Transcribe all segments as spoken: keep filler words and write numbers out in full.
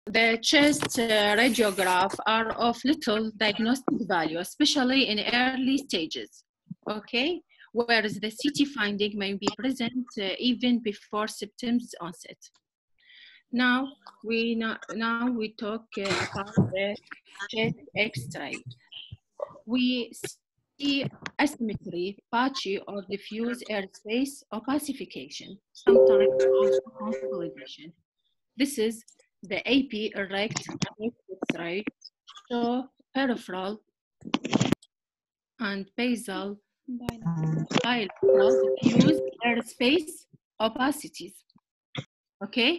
the chest uh, radiograph are of little diagnostic value, especially in early stages, okay? Whereas the C T finding may be present uh, even before symptoms onset. Now we, now, now we talk uh, about the chest X-ray. We see asymmetry, patchy or diffuse airspace opacification, sometimes also consolidation. This is the A P erect X-ray, show peripheral and basal bilateral diffuse airspace opacities. Okay?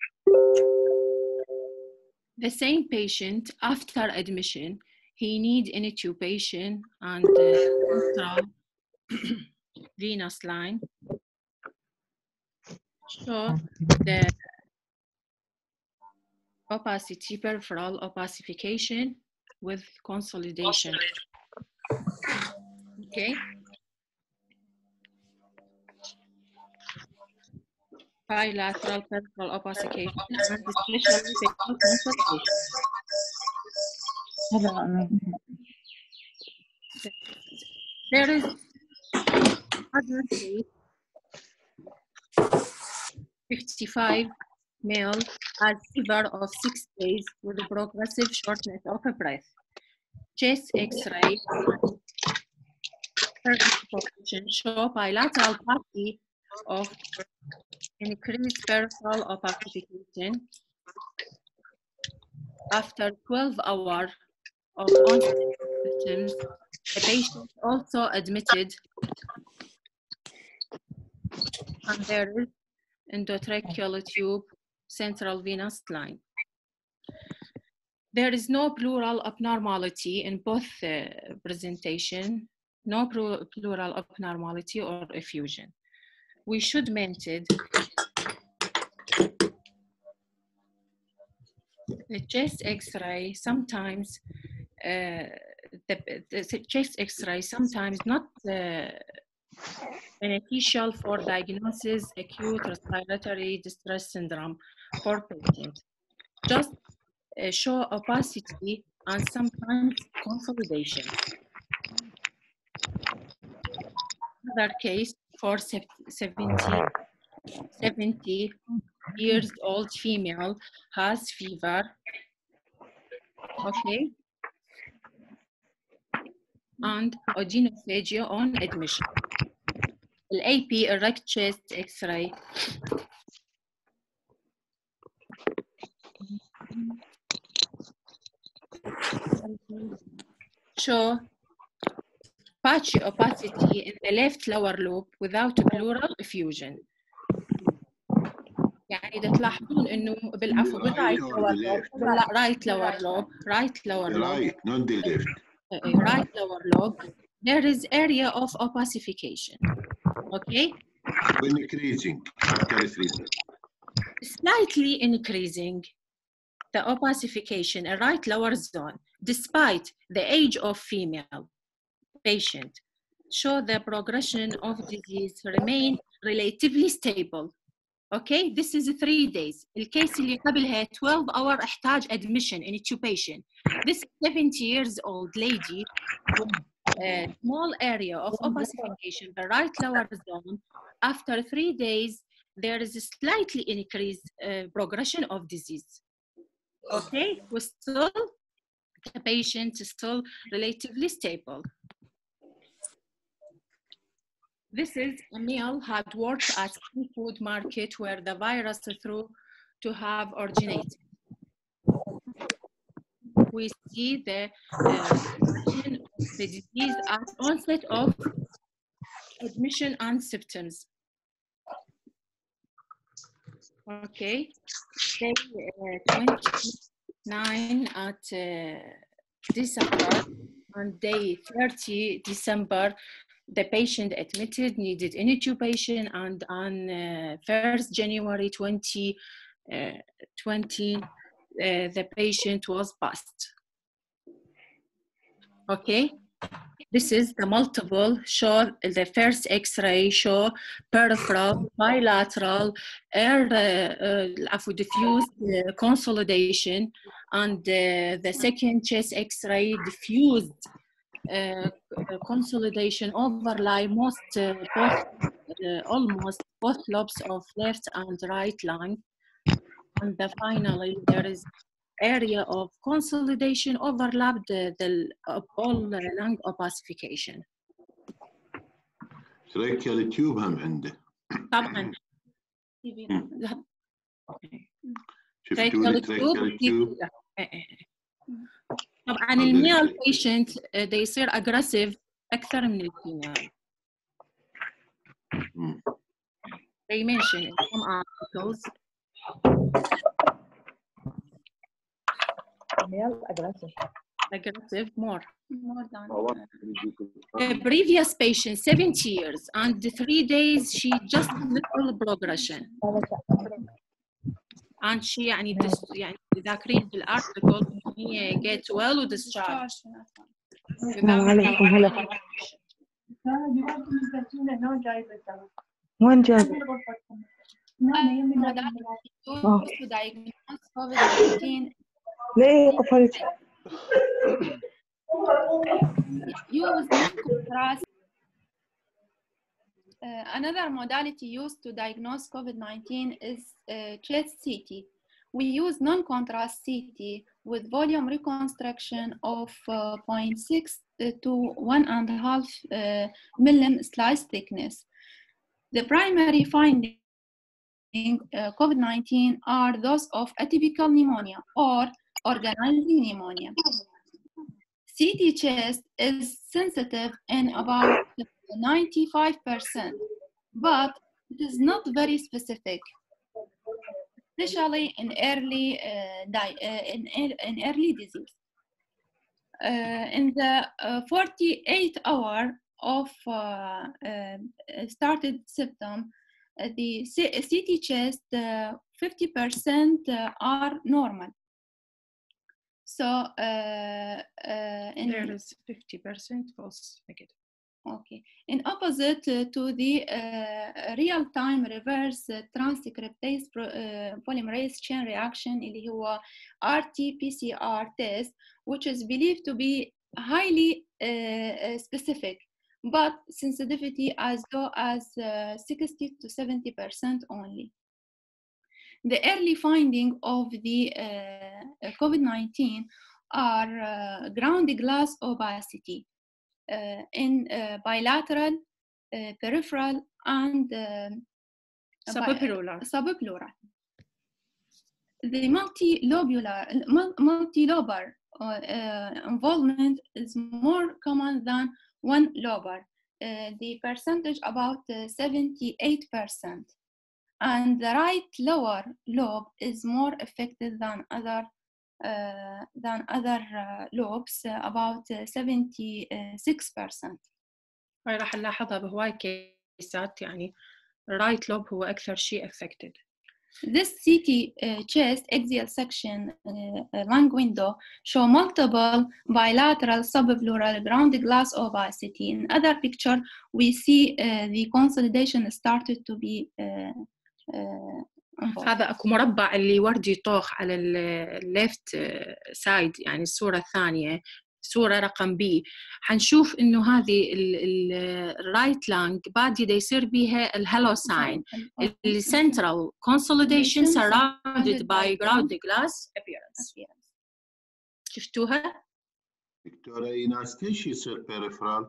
The same patient after admission, he need intubation and uh, venous line. Show the opacity, peripheral opacification with consolidation. Okay. Bilateral peripheral opacification and especially basal consolidation. There is other case, fifty-five male has fever of six days with progressive shortness of breath. Chest X-ray show bilateral patchy of increased peripheral opacification after twelve hours of onset symptoms. The patient also admitted, and there is endotracheal tube, central venous line. There is no pleural abnormality in both uh, presentation, no pleural abnormality or effusion. We should mention the chest X-ray sometimes, uh, the, the chest X-ray sometimes not uh, beneficial for diagnosis acute respiratory distress syndrome for patients. Just uh, show opacity and sometimes consolidation. Another case for seventy, seventy years old female has fever, okay, and odynophagia on admission. The A P erect chest X-ray show patchy opacity in the left lower lobe without pleural effusion. يعني إذا تلاحظون إنه بالعفو بالرايت lower lobe بالرايت lower lobe right lower lobe right not the left right lower lobe there is area of opacification. Okay. when increasing after three slightly increasing the opacification a right lower zone despite the age of female patient show the progression of disease remain relatively stable. Okay, this is three days. الكيس اللي قبلها twelve hour احتاج admission in intubation. This seventy years old lady with a small area of opacification, the right lower zone, after three days, there is a slightly increased uh, progression of disease. Okay, we still, the patient is still relatively stable. This is a male had worked at seafood market where the virus through to have originated. We see the uh, the disease at onset of admission and symptoms. Okay, day uh, twenty-nine at uh, December and day thirty December. The patient admitted needed intubation, and on uh, first January twenty twenty, uh, the patient was passed. Okay, This is the multiple show, the first X-ray show peripheral, bilateral, air uh, uh, diffuse uh, consolidation, and uh, the second chest X-ray diffused uh, consolidation overlay most uh, both, uh, almost both lobes of left and right lung. And the finally, there is area of consolidation overlapped the, the all lung opacification. تراكيال تيوب هم عنده. طبعا. شفتوا لي تراكيال تيوب؟ طبعا الميل patient they يصير aggressive أكثر من الفيميل. They mention in some articles. Male aggressive. Aggressive more. More than uh, a previous patient, seventy years, and three days she just little progression. And she يعني يعني ذاكرين في الارتكل هي get well و discharge. السلام عليكم. هلا. وين جايبه؟ ليه قفلت؟ Use contrast. Uh, another modality used to diagnose COVID nineteen is uh, chest C T. We use non-contrast C T with volume reconstruction of uh, zero point six to one and a half uh, millim slice thickness. The primary finding in uh, COVID nineteen are those of atypical pneumonia or organizing pneumonia. C T chest is sensitive in about ninety-five percent, but it is not very specific, especially in early, uh, di uh, in, in early disease. Uh, in the uh, forty-eight hour of uh, uh, started symptom, uh, the C CT chest, uh, fifty percent uh, are normal. So uh, uh, in there is fifty percent false negative. Okay. In opposite uh, to the uh, real-time reverse uh, transcriptase uh, polymerase chain reaction اللي هو R T P C R test, which is believed to be highly uh, specific, but sensitivity as low as uh, sixty to seventy percent only. The early finding of the uh, COVID nineteen are uh, ground glass opacity uh, in uh, bilateral, uh, peripheral, and uh, subpleural. subpleural. The multilobular, multilobar uh, uh, involvement is more common than one lobar. Uh, the percentage about uh, seventy-eight percent. And the right lower lobe is more affected than other uh, than other uh, lobes, uh, about uh, seventy-six percent. هاي راح نلاحظها بهواي كيسات يعني right lobe هو أكثر شيء affected. This C T uh, chest axial section uh, lung window show multiple bilateral subpleural ground glass opacity. In other picture, we see uh, the consolidation started to be uh, uh, هذا أكو مربع اللي وردي طوخ على الليفت سايد يعني الصورة الثانية صورة رقم بي حنشوف إنه هذه الرايت لانج بادي دا يصير بيها الهالو ساين السنترال consolidation surrounded by ground glass appearance. شفتوها؟ دكتورة إيناس ليش يصير peripheral؟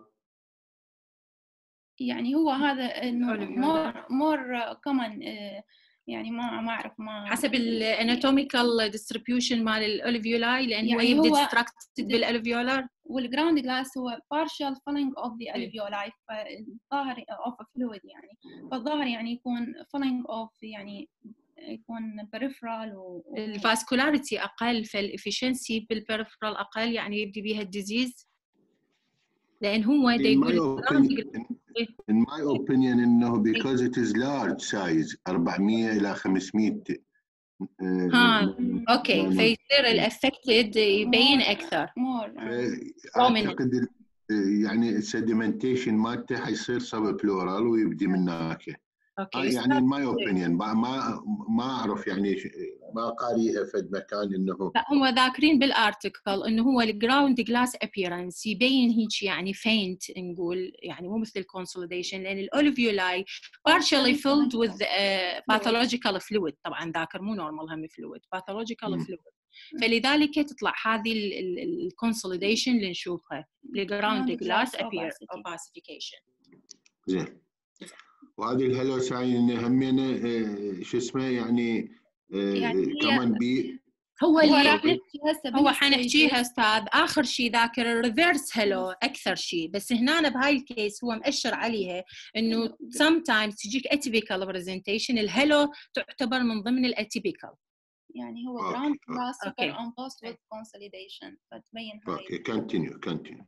يعني هو هذا إنه more more common يعني ما ما أعرف ما حسب الاناتوميكال ديستريبيوشن مال الألفيولاي لأن يعني هو يبدأ ديستراكتد بالألفيولار والجراوند جلاس هو partial filling of the alveoli فالظاهر of fluid يعني فالظاهر يعني يكون filling of يعني يكون peripheral و الفاسكولاريتي أقل فالإفشنسي بالبريفرال أقل يعني يبدي بيها الديزيز لأن هو دا يقول in my opinion إنه because it is large size أربعمية إلى خمسمية ها أوكي فيصير الأفكتد يبين أكثر أعتقد يعني السedimentation مالته حيصير سب بلورال ويبدي من هناك. اوكي يعني in my opinion ما ما اعرف يعني ما قاريها فد مكان انه لا هم ذاكرين بالارتكل انه هو الجراوند جلاس ابييرنس يبين هيك يعني فينت نقول يعني مو مثل الكونسوليديشن لان الاوليفيولاي partially filled with uh, pathological fluid طبعا ذاكر مو normal هم fluid pathological fluid فلذلك تطلع هذه الكونسوليديشن اللي نشوفها الجراوند جلاس opacification. زين. وهذه الهلو ساين همينه شو اسمه يعني, يعني كمان بي هو اللي هو حنحكيها استاذ اخر شيء ذاكر الريفيرس هلو اكثر شيء بس هنا بهاي الكيس هو مؤشر عليها انه sometimes تجيك atypical presentation الهلو تعتبر من ضمن الاتيبيكال يعني هو ground glass superimposed with consolidation فتبين هاي. اوكي continue continue.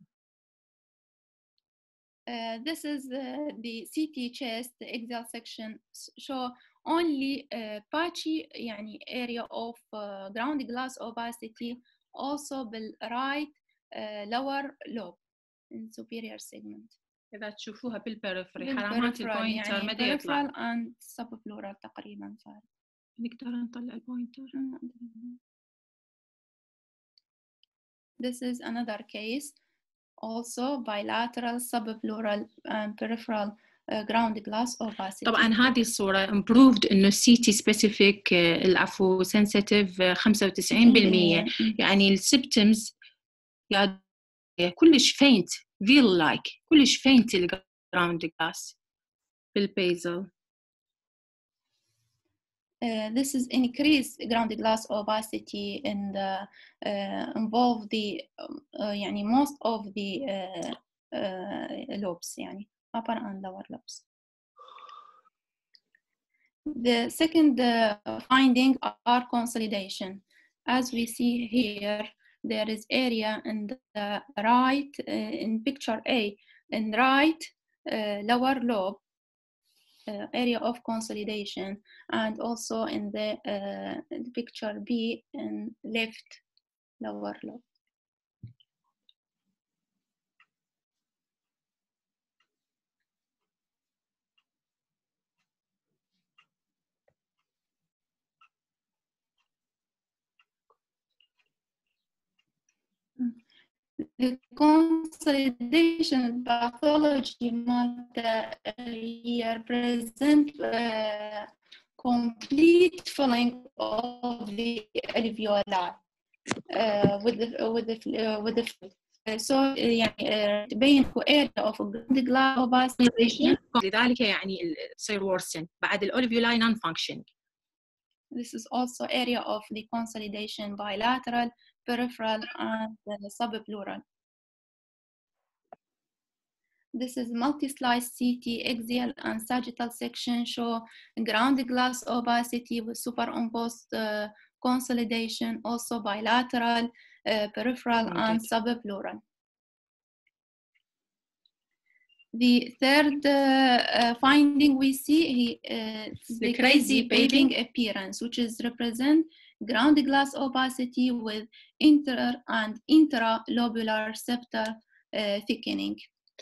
Uh, this is uh, the C T chest, the axial section show only uh, patchy يعني area of uh, ground glass opacity also بال right uh, lower lobe in superior segment. إذا تشوفوها بالبريفري حرامات البوينتر يعني مدى يطلع. peripheral and subpleural تقريبا صار. نقدر نطلع البوينتر. This is another case. Also bilateral subpleural and peripheral uh, ground glass opacity. طبعا هذه الصورة improved إنه سي تي specific العفو sensitive خمسة وتسعين بالمية يعني السيبتمز يا كلش faint veil like كلش faint الجراوند glass بالبيزل. Uh, this is increased ground glass opacity and uh, uh, involve the uh, يعني most of the uh, uh, lobes يعني upper and lower lobes. The second uh, finding are consolidation. As we see here, there is area in the right uh, in picture A in right uh, lower lobe. Uh, area of consolidation and also in the, uh, the picture B in left lower lobe. The consolidation pathology here present uh, complete filling of the alveoli uh, with the with the uh, with the uh, so يعني تبين area of the glass opacity. لذلك يعني تصير worsen بعد الالveoli non functioning. This is also area of the consolidation bilateral, peripheral, and uh, subpleural. This is multi-slice C T axial and sagittal section show ground glass opacity with superimposed uh, consolidation, also bilateral, uh, peripheral, okay. and subpleural. The third uh, uh, finding we see uh, the, the crazy paving appearance, which is represent ground glass opacity with inter and intralobular septal uh, thickening.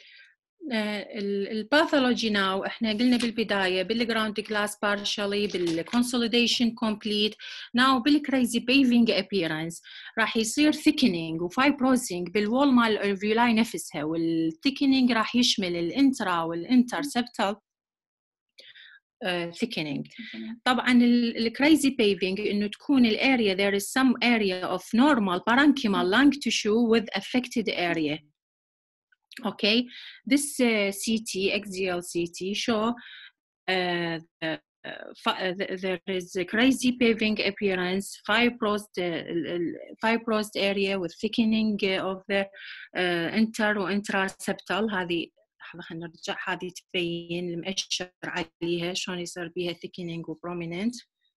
الباثولوجي ناو احنا قلنا بالبدايه بالجراوند جلاس بارشلي بالكونسوليديشن كومبليت ناو بالكريزي بيفنج ابييرنس راح يصير ثيكنينج وفايبروزنج بالوول مال الالفيولاي نفسها والثيكنينج راح يشمل الانترا والانترسبتال thickening. طبعا الكريزي بيفنج انه تكون الاريا there is some area of normal parenchymal lung tissue with affected area. Okay, this uh, C T, axial C T, show uh, uh, there is a crazy paving appearance, fibrosed, uh, fibrosed area with thickening of the uh, inter و intraseptal. هذه خلينا نرجع هذه تبين المؤشر عليها شلون يصير بيها thickening و prominent.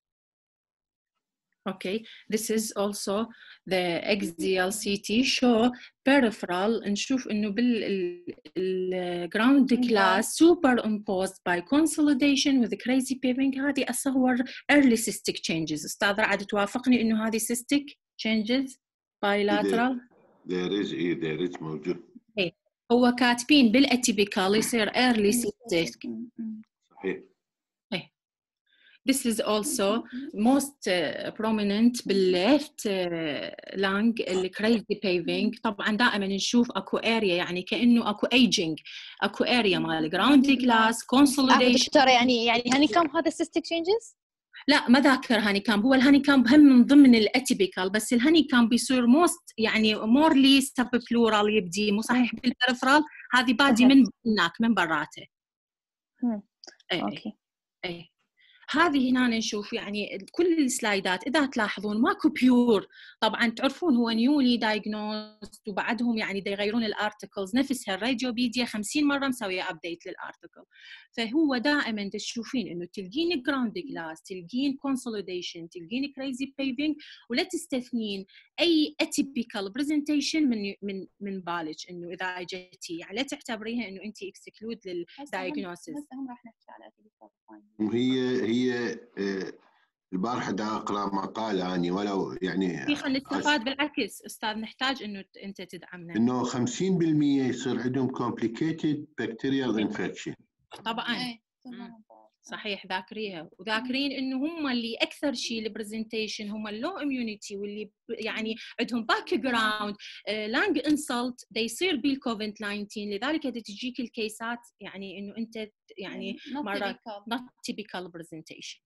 Okay, this is also the axial C T show peripheral نشوف إنه بال ground glass superimposed by consolidation with crazy paving. هذه أصور early cystic changes. أستاذ رعد توافقني إنه هذه cystic changes bilateral. There is إيه there is موجود. إيه. هو كاتبين بالاتيبيكال يصير early cystic. صحيح. This is also most uh, prominent بالليفت uh, lung اللي crazy paving. طبعا دائما نشوف اكو area يعني كأنه اكو aging، اكو area مال ground glass consolidation. دكتورة يعني يعني هني كم هذا cystic changes؟ لا ما ذاكر هاني كامب، هو الهاني كامب هم من ضمن الاتيبيكال، بس الهاني كامب بيصير موست يعني مورلي سب بلورال يبدي مو صحيح بالبريفرال، هذه بادي من هناك من براته. اي اوكي. اي هذه هنا نشوف يعني كل السلايدات اذا تلاحظون ماكو بيور، طبعا تعرفون هو نيولي دايجنوست وبعدهم يعني دا يغيرون الارتكلز نفسها الراديوبيديا خمسين مره مسويه ابديت للارتكل، فهو دائما تشوفين انه تلقين جراوند جلاس، تلقين كونسوليديشن، تلقين كريزي بيفنج، ولا تستثنين اي اتيبيكال برزنتيشن من من من بالك انه اذا اجتي يعني لا تعتبريها انه انت اكسكلود للدايجنوستس. هسه هم راح نحكي على وهي هي البارحه دا اقرا مقاله يعني ولو يعني في خلينا نستفاد بالعكس استاذ، نحتاج انه انت تدعمنا انه خمسين بالمئة يصير عندهم complicated bacterial infection. طبعا صحيح ذاكريها، وذاكرين انه هم اللي اكثر شيء البرزنتيشن هم اللو اميونيتي واللي يعني عندهم باك جراوند لانج انسلت دا يصير بالكوفيد تسعة عشر، لذلك تجيك الكيسات يعني انه انت يعني مرات not typical presentation.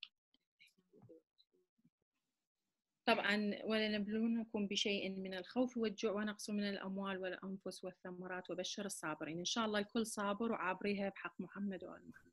طبعا ولا نبلونكم بشيء من الخوف والجوع ونقص من الاموال والانفس والثمرات وبشر الصابرين. ان شاء الله الكل صابر وعابريها بحق محمد وآل محمد.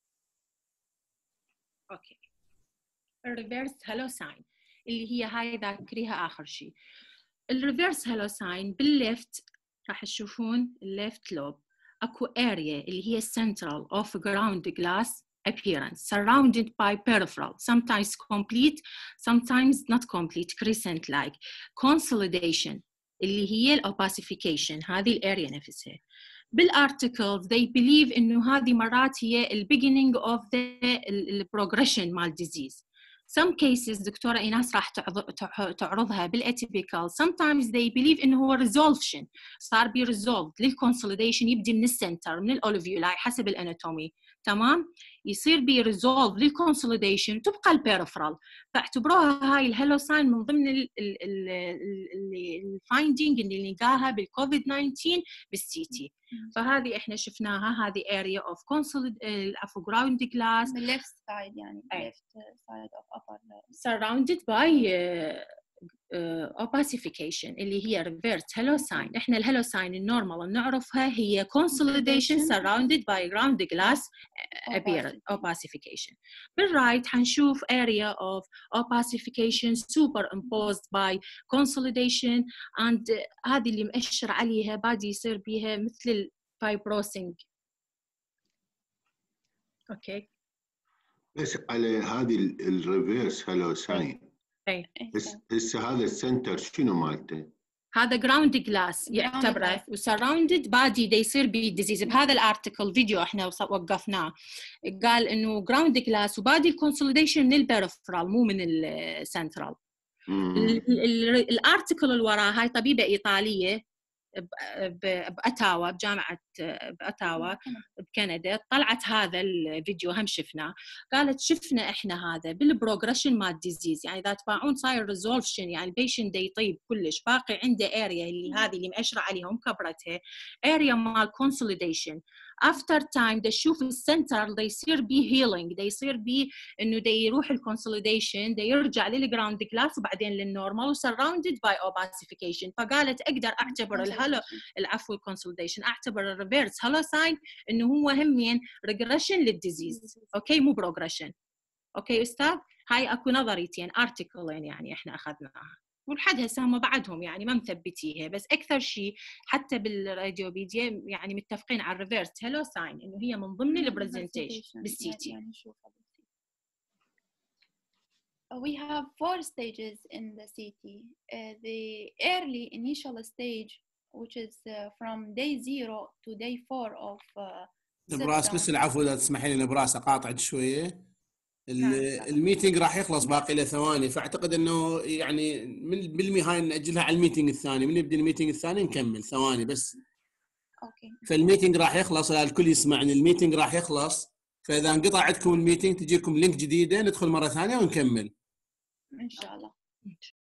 اوكي الريفيرس هالو ساين اللي هي هاي ذاكريها اخر شيء. الريفيرس هالو ساين بالليفت راح تشوفون الليفت لوب اكو اريا اللي هي central of ground glass appearance surrounded by peripheral sometimes complete sometimes not complete crescent like consolidation اللي هي الاوباسيفيكيشن، هذه الاريا نفسها. بالارتكلز they believe انه هذه مرات هي ال beginning of the progression مال disease. Some cases دكتورة إيناس راح تعرضها بالاتيبيكال sometimes they believe إنه هو resolution صار بي resolved للconsolidation يبدي من السنتر من الأوليفيولاي حسب الأناتومي، تمام؟ يصير بي resolved للconsolidation تبقى البيريفرال، فاعتبروها هاي الهالو ساين من ضمن الفايندينج اللي نلقاها بالكوفيد تسعة عشر بالسي تي. فهذه احنا شفناها هذه area of consolid عفوا ground glass the left side يعني left side of upper surrounded by uh, uh, opacification اللي هي reversed هالو ساين. احنا الهالو ساين النورمال نعرفها هي consolidation surrounded by ground glass appearance opacification. بالرايت حنشوف area of opacification superimposed by consolidation and uh, هذه اللي مؤشر عليها بادي يصير بيها مثل الفايبروسينج. اوكي بس على هذه الريفيرس هالو ساين اي هسه هذا السنتر شنو مالته؟ هذا جراوند جلاس يعتبره وسراوندد بادي دا يصير بالديزيز. بهذا الارتكل فيديو احنا وقفناه قال انه جراوند جلاس وبادي الكونسوليديشن من البيريفرال مو من السنترال. الارتكل اللي وراه هاي طبيبه ايطاليه بأتاوا بجامعة بأتاوا بكندا طلعت هذا الفيديو هم شفناه، قالت شفنا احنا هذا بالبروجريشن مال ديزيز يعني اذا تباعون صاير ريزولفشن يعني البيشنت دا يطيب كلش باقي عنده اريا اللي هذه اللي مأشرة عليهم كبرتها اريا مال كونسوليديشن افتر تايم دا تشوف السنتر دا يصير بي هيلينج دا يصير بي انه دا يروح الكونسوليديشن دا يرجع للجراوند كلاس وبعدين للنورمال وسراوندد باي اوباسيفيكيشن. فقالت اقدر اعتبر الهالو العفو الكونسوليديشن اعتبر الريفيرس هالو ساين انه هو همين ريجريشن للديزيز اوكي مو بروجريشن. اوكي استاذ هاي اكو نظريتين ارتكلين يعني احنا اخذناها ولحد هسه هم بعدهم يعني ما مثبتيها، بس اكثر شيء حتى بالراديوبيديا يعني متفقين على الريفيرس هالو ساين انه هي من ضمن البرزنتيشن بالسي تي. We have four stages in the C T. Uh, the early initial stage, which is uh, from day zero to day four of uh, نبراس بس العفو اذا تسمحي لي نبراس اقاطعك شويه. الميتنج راح يخلص باقي له ثواني، فاعتقد انه يعني من بالمي هاي ناجلها على الميتنج الثاني، من يبدا الميتنج الثاني نكمل ثواني بس اوكي فالميتنج راح يخلص، الكل يسمعني، الميتنج راح يخلص، فاذا انقطع عندكم الميتنج تجيكم لينك جديده ندخل مره ثانيه ونكمل ان شاء الله.